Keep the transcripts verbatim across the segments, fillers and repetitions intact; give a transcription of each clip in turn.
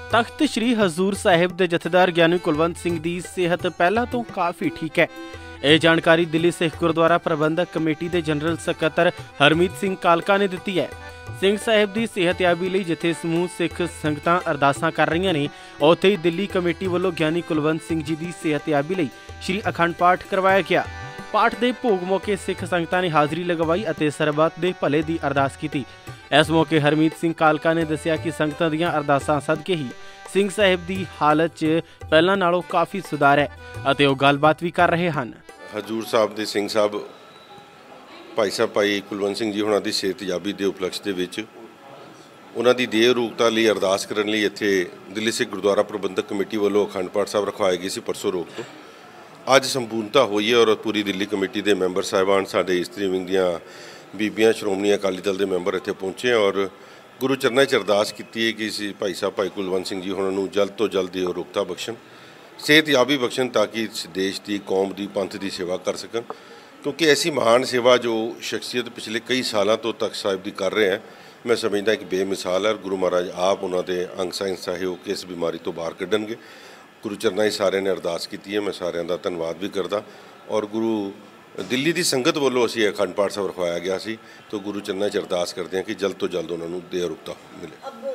तख्त श्री हजूर साहिब के जथेदार ज्ञानी कुलवंत सिंह की सेहत पहला तो काफ़ी ठीक है। यह जानकारी दिल्ली सिख गुरुद्वारा प्रबंधक कमेटी के जनरल सकत्तर हरमीत सिंह कालका ने दी है। सिंह साहिब की सेहतयाबी लई जिथे समूह सिख संगतां अरदासां कर रही ने, उत्थे ही दिल्ली कमेटी वालों ज्ञानी कुलवंत सिंह जी की सेहतयाबी लई श्री अखंड पाठ करवाया गया। पाठ के भोग मौके सिख संगतां ने हाज़री लगवाई और सरबत के भले की अरदास की। इस मौके हरमीत सिंह कालका ने दस्सिया कि संगतां दीआं अरदासां सदके ही सिंह साहिब की हालत च पहलां नालों काफ़ी सुधार है और वो गलबात भी कर रहे हैं। हजूर साहब के सिंह साहब भाई साहब भाई कुलवंत सिंह जी होना की सेहतयाबी के उपलक्ष्य के विच उन्हां दी देह रूकता लई अरदास करन लई इत्थे दिल्ली सिख गुरुद्वारा प्रबंधक कमेटी वालों अखंड पाठ साहब रखवाए गए सी परसों रोक तो। अज संपूर्णता हुई है और पूरी दिल्ली कमेटी के मैंबर साहिबान साडे इस्त्री विंग दियां बीबियां श्रोमणी अकाली दल के मैंबर इत्थे पहुंचे और गुरु चरनां च अरदास की है कि भाई साहब भाई कुलवंत सिंह जी होना नूं जल्द तो जल्द देह रूकता बख्शण, सेहतयाबी बख्शण ताकि इस देश की कौम की पंथ की सेवा कर सकन, क्योंकि ऐसी महान सेवा जो शख्सियत पिछले कई सालों तो तख्त साहिब की कर रहे हैं, मैं समझदा कि बेमिसाल है। गुरु महाराज आप उन्होंने अंग संग सहे होकर इस बीमारी तो बाहर कढ़णगे। गुरु चरनां ही सारे ने अरदास की है, मैं सारिਆਂ ਦਾ धन्यवाद भी करदा। और गुरु दिल्ली की संगत वालों असीं अखंड पाठ साहब रखवाया गया सी, तो गुरु चरनां च अरदास करते हैं कि जल्द तो जल्द उन्होंने देह रुकता मिले।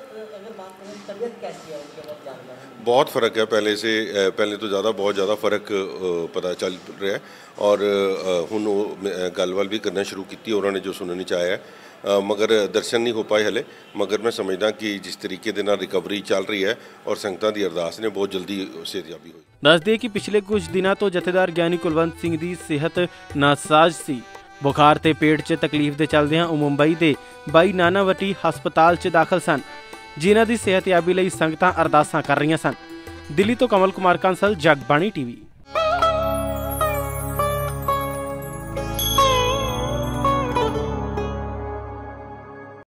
बहुत फ़र्क है पहले से, पहले तो ज़्यादा बहुत ज़्यादा फ़र्क पता चल रहा है और हुण गलबात भी करना शुरू की उन्होंने जो सुनने चाहे है, मगर दर्शन नहीं हो पाए हले। मगर मैं समझदा कि जिस तरीके दे नाल रिकवरी चल रही है और संगतां दी अरदास ने बहुत जल्दी सेहतयाबी हुई। दस दे कि पिछले कुछ दिनों तो जथेदार ज्ञानी कुलवंत सिंह की सेहत नासाज सी। बुखार ते पेट च तकलीफ दे चलदियां वो मुंबई के बाई नानावटी हस्पताल च दाखिल सन, जिन्हां दी सेहतयाबी लई संगतां अरदासां कर रही सन। दिल्ली तो कमल कुमार कांसल, जगबाणी टीवी।